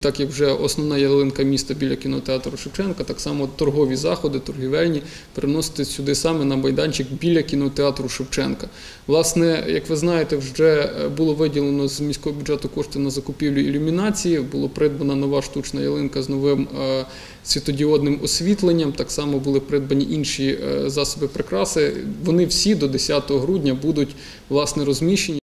Так як вже основна ялинка міста біля кінотеатру Шевченка, так само торгові заходи, торгівельні, переносити сюди саме на майданчик біля кінотеатру Шевченка. Власне, як ви знаєте, вже було виділено з міського бюджету кошти на закупівлю ілюмінації, була придбана нова штучна ялинка з новим світодіодним освітленням, так само були придбані інші засоби прикраси. Вони всі до 10 грудня будуть, власне, розміщені.